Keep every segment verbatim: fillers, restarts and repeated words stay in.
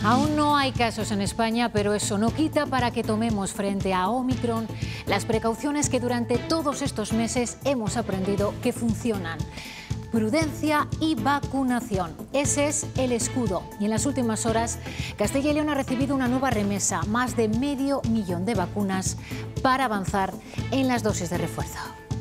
Aún no hay casos en España, pero eso no quita para que tomemos frente a Omicron las precauciones que durante todos estos meses hemos aprendido que funcionan. Prudencia y vacunación. Ese es el escudo. Y en las últimas horas, Castilla y León ha recibido una nueva remesa, más de medio millón de vacunas para avanzar en las dosis de refuerzo.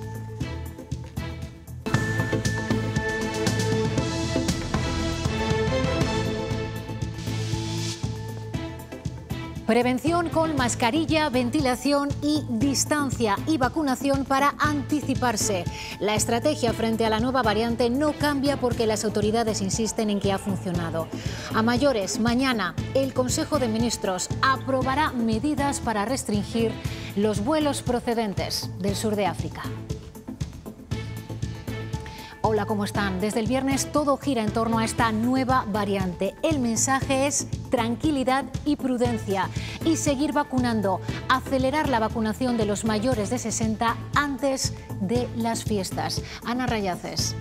Prevención con mascarilla, ventilación y distancia y vacunación para anticiparse. La estrategia frente a la nueva variante no cambia porque las autoridades insisten en que ha funcionado. A mayores, mañana el Consejo de Ministros aprobará medidas para restringir los vuelos procedentes del sur de África. Hola, ¿cómo están? Desde el viernes todo gira en torno a esta nueva variante. El mensaje es tranquilidad y prudencia y seguir vacunando, acelerar la vacunación de los mayores de sesenta antes de las fiestas. Ana Rayaces.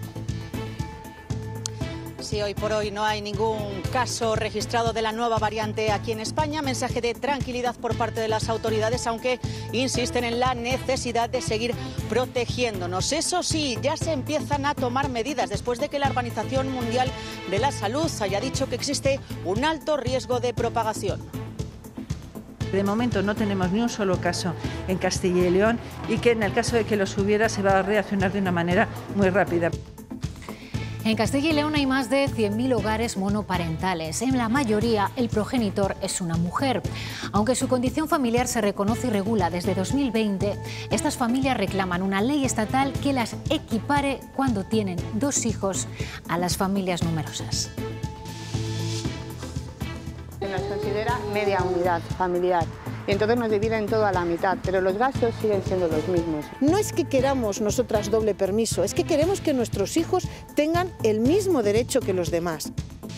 Sí, hoy por hoy no hay ningún caso registrado de la nueva variante aquí en España. Mensaje de tranquilidad por parte de las autoridades, aunque insisten en la necesidad de seguir protegiéndonos. Eso sí, ya se empiezan a tomar medidas después de que la Organización Mundial de la Salud haya dicho que existe un alto riesgo de propagación. De momento no tenemos ni un solo caso en Castilla y León y que en el caso de que los hubiera se va a reaccionar de una manera muy rápida. En Castilla y León hay más de cien mil hogares monoparentales. En la mayoría, el progenitor es una mujer. Aunque su condición familiar se reconoce y regula desde dos mil veinte, estas familias reclaman una ley estatal que las equipare cuando tienen dos hijos a las familias numerosas. Se nos considera media unidad familiar. Y entonces nos dividen todo a la mitad, pero los gastos siguen siendo los mismos. No es que queramos nosotras doble permiso, es que queremos que nuestros hijos tengan el mismo derecho que los demás.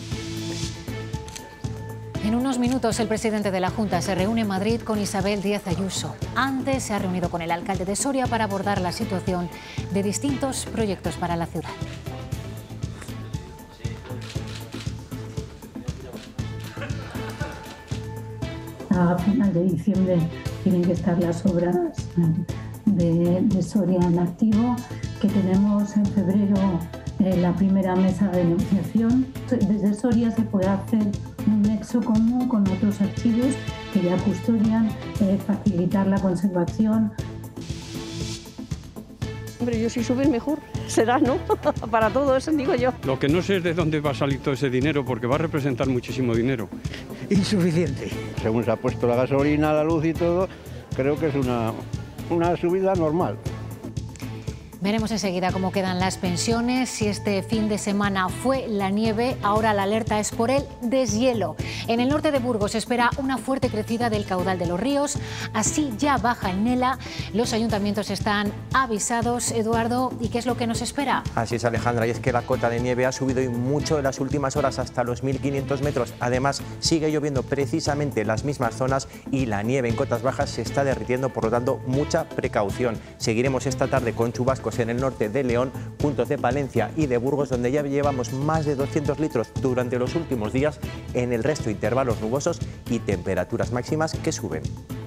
En unos minutos el presidente de la Junta se reúne en Madrid con Isabel Díaz Ayuso. Antes se ha reunido con el alcalde de Soria para abordar la situación de distintos proyectos para la ciudad. A final de diciembre tienen que estar las obras de, de Soria en activo, que tenemos en febrero eh, la primera mesa de negociación. Desde Soria se puede hacer un nexo común con otros archivos que ya custodian, eh, facilitar la conservación. Hombre, yo si subir mejor, será, ¿no? Para todo eso, digo yo. Lo que no sé es de dónde va a salir todo ese dinero, porque va a representar muchísimo dinero. Insuficiente. Según se ha puesto la gasolina, la luz y todo, creo que es una, una subida normal. Veremos enseguida cómo quedan las pensiones. Si este fin de semana fue la nieve, ahora la alerta es por el deshielo. En el norte de Burgos se espera una fuerte crecida del caudal de los ríos. Así ya baja el Nela. Los ayuntamientos están avisados. Eduardo, ¿y qué es lo que nos espera? Así es, Alejandra, y es que la cota de nieve ha subido y mucho en las últimas horas hasta los mil quinientos metros. Además, sigue lloviendo precisamente en las mismas zonas y la nieve en cotas bajas se está derritiendo, por lo tanto, mucha precaución. Seguiremos esta tarde con chubascos en el norte de León, puntos de Palencia y de Burgos, donde ya llevamos más de doscientos litros durante los últimos días. En el resto, intervalos nubosos y temperaturas máximas que suben.